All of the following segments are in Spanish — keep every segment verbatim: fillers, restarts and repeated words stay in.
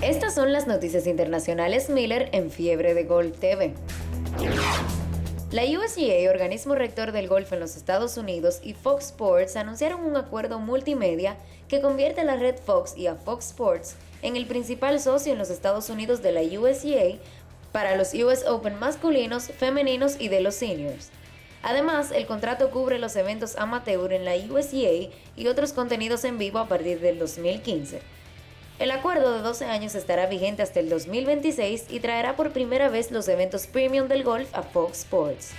Estas son las noticias internacionales Miller en Fiebre de Golf T V. La U S G A, organismo rector del golf en los Estados Unidos, y Fox Sports anunciaron un acuerdo multimedia que convierte a la red Fox y a Fox Sports en el principal socio en los Estados Unidos de la U S G A para los U S Open masculinos, femeninos y de los seniors. Además, el contrato cubre los eventos amateur en la U S G A y otros contenidos en vivo a partir del dos mil quince. El acuerdo de doce años estará vigente hasta el dos mil veintiséis y traerá por primera vez los eventos premium del golf a Fox Sports.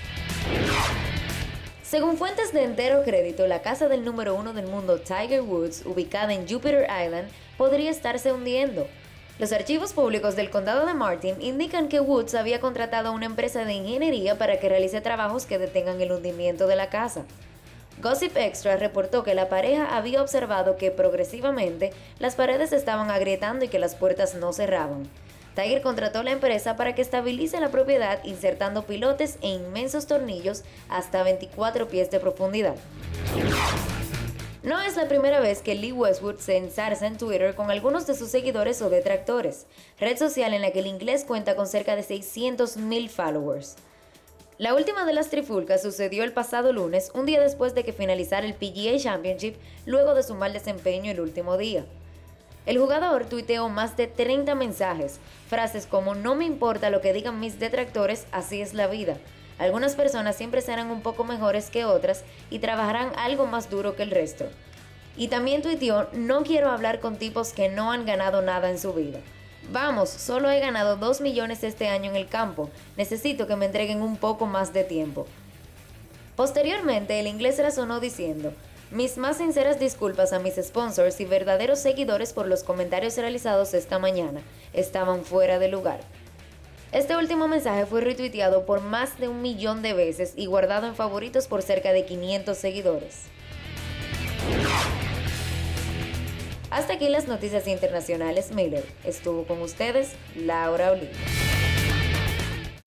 Según fuentes de entero crédito, la casa del número uno del mundo, Tiger Woods, ubicada en Jupiter Island, podría estarse hundiendo. Los archivos públicos del condado de Martin indican que Woods había contratado a una empresa de ingeniería para que realice trabajos que detengan el hundimiento de la casa. Gossip Extra reportó que la pareja había observado que progresivamente las paredes estaban agrietando y que las puertas no cerraban. Tiger contrató a la empresa para que estabilice la propiedad insertando pilotes e inmensos tornillos hasta veinticuatro pies de profundidad. No es la primera vez que Lee Westwood se enzarza en Twitter con algunos de sus seguidores o detractores, red social en la que el inglés cuenta con cerca de seiscientos mil followers. La última de las trifulcas sucedió el pasado lunes, un día después de que finalizara el P G A Championship, luego de su mal desempeño el último día. El jugador tuiteó más de treinta mensajes, frases como "no me importa lo que digan mis detractores, así es la vida". Algunas personas siempre serán un poco mejores que otras y trabajarán algo más duro que el resto. Y también tuiteó "no quiero hablar con tipos que no han ganado nada en su vida. Vamos, solo he ganado dos millones este año en el campo, necesito que me entreguen un poco más de tiempo". Posteriormente, el inglés razonó diciendo: "mis más sinceras disculpas a mis sponsors y verdaderos seguidores por los comentarios realizados esta mañana, estaban fuera de lugar". Este último mensaje fue retuiteado por más de un millón de veces y guardado en favoritos por cerca de quinientos seguidores. Hasta aquí las noticias internacionales Miller. Estuvo con ustedes Laura Oliva.